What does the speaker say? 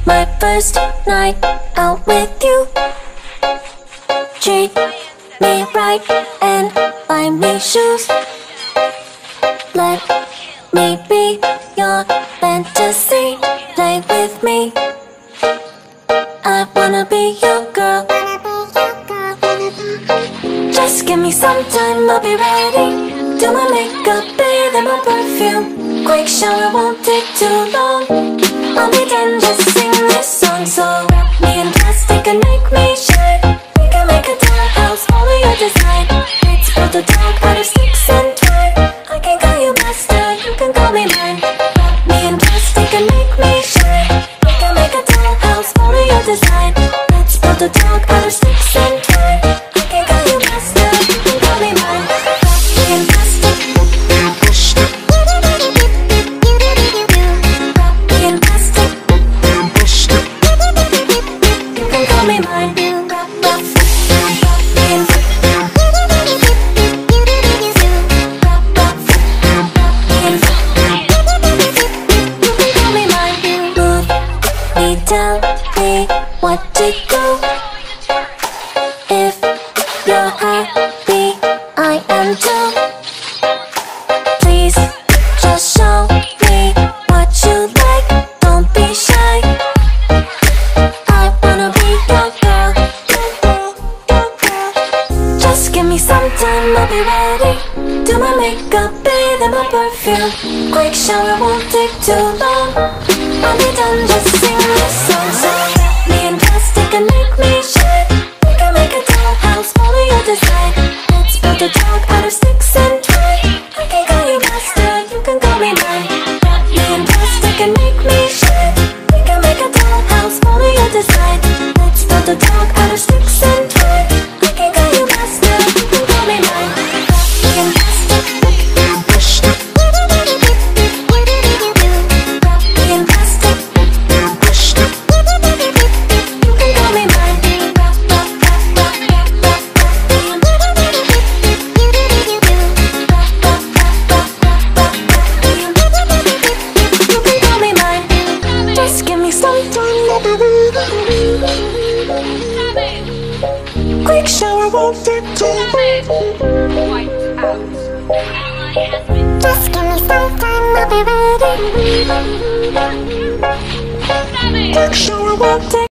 my first night out with you. Treat me right and buy me shoes. Let me be your fantasy. Play with me. I wanna be your girl. Just give me some time, I'll be ready. Do my makeup, bathe in my perfume. Quick shower, won't take too long. I'll be done, just sing this song. So wrap me in plastic and make me shine. We can make a dollhouse, follow your design. Let's build a dog out of sticks and twine. I can call you master, you can call me mine. Wrap me in plastic and make me shine. We can make a dollhouse, follow your design. Let's build a dog out of sticks and twine. I can call you master, you can call me mine. Wrap me in plastic. Wrap me in plastic. You can call me mine. Wrap me in. Tell me what to do. If you're happy, I am too. Please just show me what you like. Don't be shy. I wanna be your girl. Just give me some time, I'll be ready. Do my makeup, bathe in my perfume. Quick shower, won't take too long. I'll be done, just sing this song. So wrap me in plastic and make me shine. We can make a dollhouse, follow your design. Let's build a dog out of sticks and twine. I can call you master, you can call me mine. Wrap me in plastic and make me shine. We can make a dollhouse, follow your design. Let's build a dog out of sticks and twine. I can call you master, you can call me mine. Wrap me in plastic. Quick shower, won't take too long. Just give me some time, I'll be ready. Quick shower, won't take